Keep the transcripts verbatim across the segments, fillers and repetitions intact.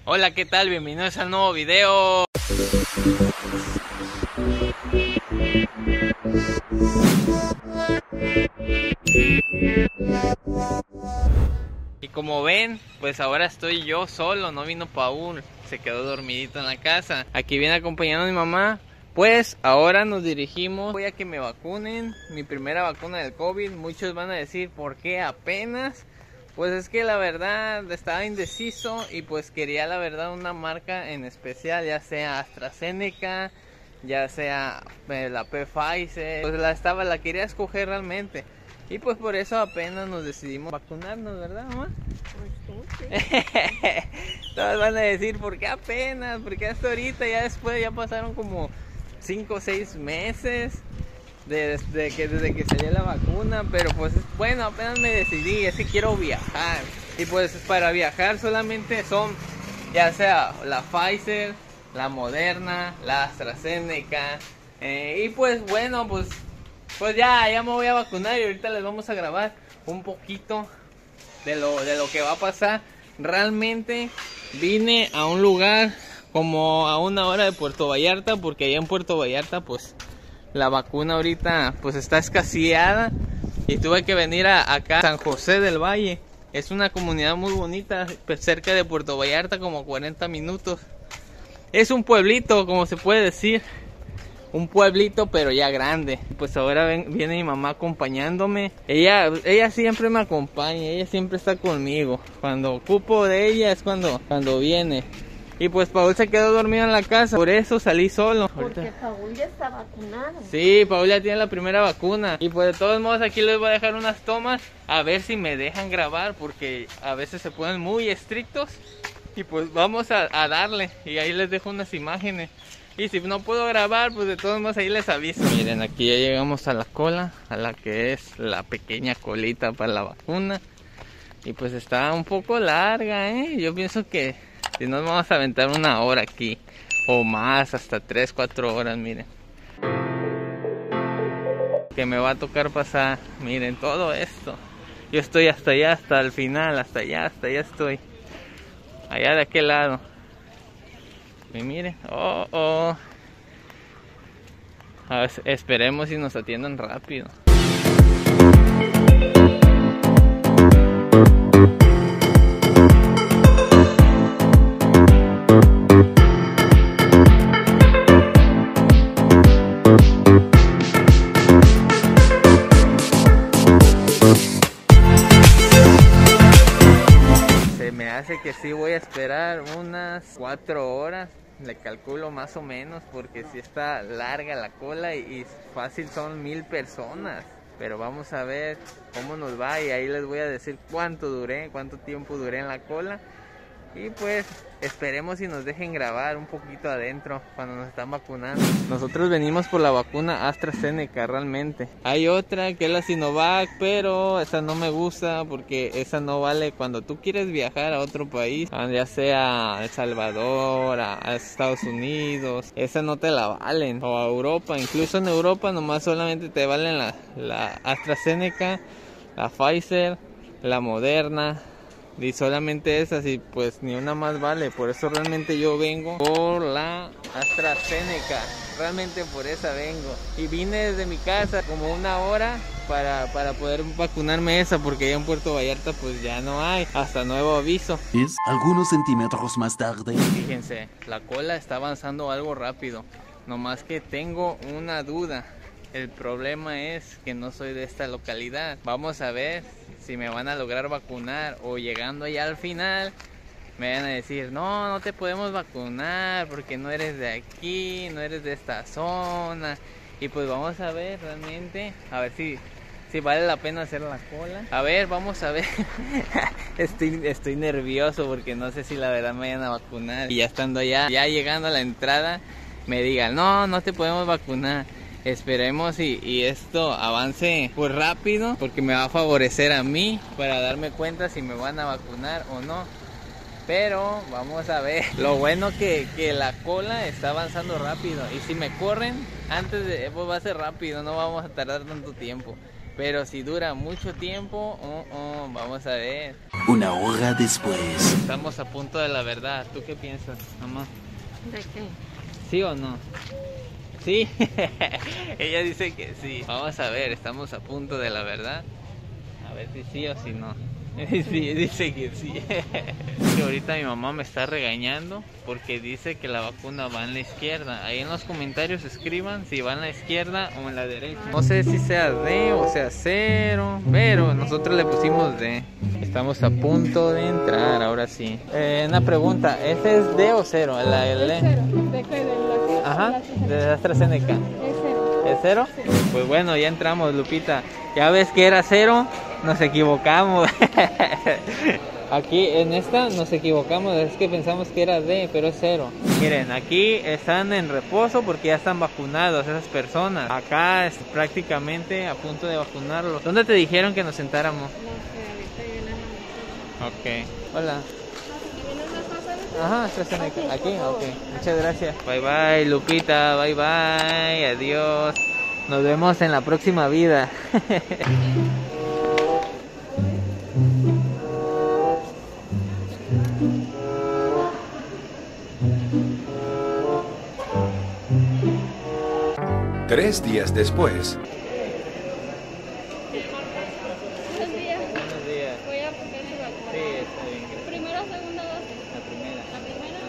Hola, ¿qué tal? Bienvenidos al nuevo video. Y como ven, pues ahora estoy yo solo, no vino Paul, se quedó dormidito en la casa. Aquí viene acompañando a mi mamá. Pues ahora nos dirigimos, voy a que me vacunen, mi primera vacuna del COVID. Muchos van a decir, ¿por qué apenas? Pues es que la verdad estaba indeciso y pues quería la verdad una marca en especial, ya sea AstraZeneca, ya sea eh, la Pfizer. Pues la estaba, la quería escoger realmente. Y pues por eso apenas nos decidimos vacunarnos, ¿verdad, mamá? Pues sí. Todos van a decir, ¿por qué apenas? ¿Por qué hasta ahorita? Ya después, ya pasaron como cinco o seis meses desde que, desde que salió la vacuna. Pero pues bueno, apenas me decidí, es que quiero viajar. Y pues para viajar solamente son, ya sea la Pfizer, la Moderna, la AstraZeneca. eh, Y pues bueno, pues Pues ya, ya me voy a vacunar y ahorita les vamos a grabar un poquito de lo, de lo que va a pasar. Realmente vine a un lugar como a una hora de Puerto Vallarta, porque allá en Puerto Vallarta pues la vacuna ahorita pues está escaseada. Y tuve que venir a, acá a San José del Valle. Es una comunidad muy bonita, pues cerca de Puerto Vallarta, como cuarenta minutos. Es un pueblito, como se puede decir. Un pueblito pero ya grande. Pues ahora ven, viene mi mamá acompañándome. Ella, ella siempre me acompaña, ella siempre está conmigo. Cuando ocupo de ella es cuando, cuando viene. Y pues Paul se quedó dormido en la casa, por eso salí solo. Porque ahorita Paul ya está vacunado. Sí, Paul ya tiene la primera vacuna. Y pues de todos modos aquí les voy a dejar unas tomas, a ver si me dejan grabar, porque a veces se ponen muy estrictos. Y pues vamos a, a darle, y ahí les dejo unas imágenes. Y si no puedo grabar, pues de todos modos ahí les aviso. Miren, aquí ya llegamos a la cola, a la que es la pequeña colita para la vacuna. Y pues está un poco larga, ¿eh? Yo pienso que si nos vamos a aventar una hora aquí, o más, hasta tres, cuatro horas, miren. Que me va a tocar pasar, miren, todo esto. Yo estoy hasta allá, hasta el final, hasta allá, hasta allá estoy. Allá de aquel lado. Y miren, oh, oh. A ver, esperemos y nos atiendan rápido. Se me hace que sí voy a esperar unas cuatro horas. Le calculo más o menos, porque si está larga la cola y, y fácil son mil personas. Pero vamos a ver cómo nos va y ahí les voy a decir cuánto duré, cuánto tiempo duré en la cola. Y pues esperemos y nos dejen grabar un poquito adentro cuando nos están vacunando. Nosotros venimos por la vacuna AstraZeneca realmente. Hay otra que es la Sinovac, pero esa no me gusta porque esa no vale cuando tú quieres viajar a otro país, ya sea a El Salvador, a, a Estados Unidos. Esa no te la valen, o a Europa. Incluso en Europa nomás solamente te valen la, la AstraZeneca, la Pfizer, la Moderna. Y solamente esas, y pues ni una más vale. Por eso realmente yo vengo por la AstraZeneca. Realmente por esa vengo. Y vine desde mi casa como una hora para, para poder vacunarme esa, porque allá en Puerto Vallarta pues ya no hay, hasta nuevo aviso. Es algunos centímetros más tarde. Fíjense, la cola está avanzando algo rápido. Nomás que tengo una duda. El problema es que no soy de esta localidad. Vamos a ver si me van a lograr vacunar, o llegando allá al final me van a decir, no, no te podemos vacunar porque no eres de aquí, no eres de esta zona. Y pues vamos a ver realmente, a ver si, si vale la pena hacer la cola. A ver, vamos a ver. estoy, estoy nervioso porque no sé si la verdad me vayan a vacunar. Y ya estando allá, ya llegando a la entrada, me digan, no, no te podemos vacunar. Esperemos y, y esto avance pues rápido, porque me va a favorecer a mí para darme cuenta si me van a vacunar o no. Pero vamos a ver. Lo bueno que, que la cola está avanzando rápido, y si me corren antes de, pues va a ser rápido, no vamos a tardar tanto tiempo. Pero si dura mucho tiempo, oh, oh, vamos a ver. Una hora después. Estamos a punto de la verdad. ¿Tú qué piensas, mamá? ¿De qué? ¿Sí o no? Sí. Ella dice que sí. Vamos a ver, estamos a punto de la verdad. A ver si sí o si no. Sí, dice que sí. Que ahorita mi mamá me está regañando porque dice que la vacuna va en la izquierda. Ahí en los comentarios escriban si va en la izquierda o en la derecha. No sé si sea D o sea cero, pero nosotros le pusimos D. Estamos a punto de entrar, ahora sí. Eh, una pregunta, ¿ese es D o cero? La L. Es cero. ¿De qué? De la Ajá, de AstraZeneca. Es cero. ¿Es cero? Sí. Pues bueno, ya entramos, Lupita. Ya ves que era cero, nos equivocamos. Aquí en esta nos equivocamos, es que pensamos que era D, pero es cero. Miren, aquí están en reposo porque ya están vacunados esas personas. Acá es prácticamente a punto de vacunarlos. ¿Dónde te dijeron que nos sentáramos? No sé, ahorita viene Ok. Hola. la Ajá, AstraZeneca. Aquí, ok. Muchas gracias. Bye bye, Lupita. Bye bye. Adiós. Nos vemos en la próxima vida. Tres días después. Buenos días. Buenos días. Voy a poner su vacuna. Sí, está bien. Gracias. ¿Primera o segunda dosis? La primera. La primera.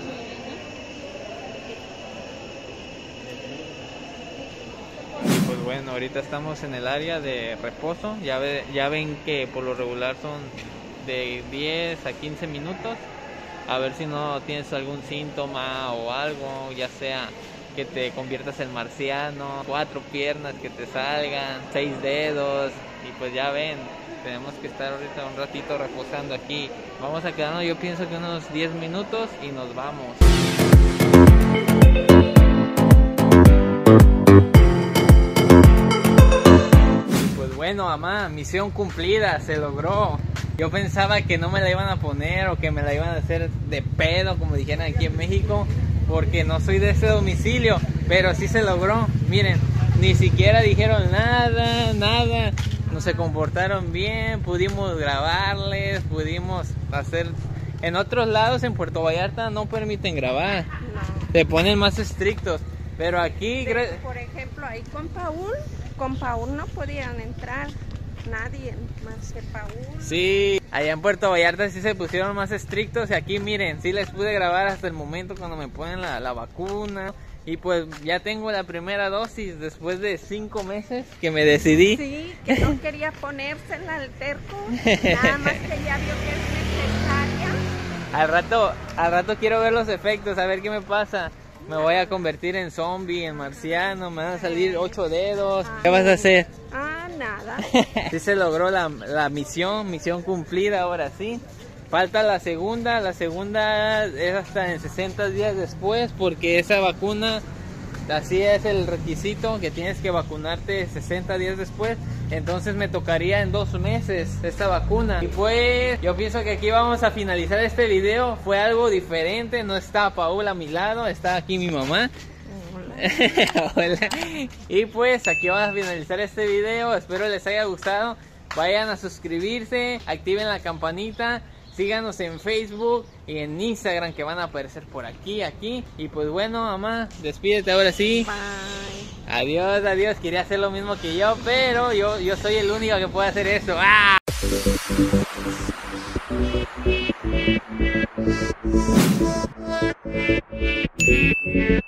Y pues bueno, ahorita estamos en el área de reposo. Ya, ve, ya ven que por lo regular son de diez a quince minutos. A ver si no tienes algún síntoma o algo, ya sea que te conviertas en marciano, cuatro piernas que te salgan, seis dedos. Y pues ya ven, tenemos que estar ahorita un ratito reposando aquí. Vamos a quedarnos, yo pienso que unos diez minutos y nos vamos. Bueno, mamá, misión cumplida, se logró. Yo pensaba que no me la iban a poner o que me la iban a hacer de pedo, como dijeran aquí en México, porque no soy de ese domicilio, pero sí se logró. Miren, ni siquiera dijeron nada, nada, no se comportaron bien, pudimos grabarles, pudimos hacer... En otros lados, en Puerto Vallarta, no permiten grabar, No. se ponen más estrictos, pero aquí... Pero, por ejemplo, ahí con Paul, con Paul no podían entrar nadie más que Paul. Sí, allá en Puerto Vallarta sí se pusieron más estrictos y aquí miren, sí les pude grabar hasta el momento cuando me ponen la, la vacuna. Y pues ya tengo la primera dosis después de cinco meses que me decidí. Sí, que no quería ponérsela al terco, nada más que ya vio que es necesaria. Al rato, al rato quiero ver los efectos, a ver qué me pasa. Me voy a convertir en zombie, en marciano, me van a salir ocho dedos. ¿Qué vas a hacer? Ah, nada. Sí se logró la, la misión, misión cumplida ahora sí. Falta la segunda, la segunda es hasta en sesenta días después porque esa vacuna, así es el requisito, que tienes que vacunarte sesenta días después. Entonces me tocaría en dos meses esta vacuna. Y pues yo pienso que aquí vamos a finalizar este video. Fue algo diferente, no está Paula a mi lado, está aquí mi mamá. Hola. Hola. Y pues aquí vamos a finalizar este video. Espero les haya gustado. Vayan a suscribirse, activen la campanita. Síganos en Facebook y en Instagram que van a aparecer por aquí, aquí. Y pues bueno, mamá, despídete ahora sí. Bye. Adiós, adiós. Quería hacer lo mismo que yo, pero yo, yo soy el único que puede hacer eso. ¡Ah! Thank you.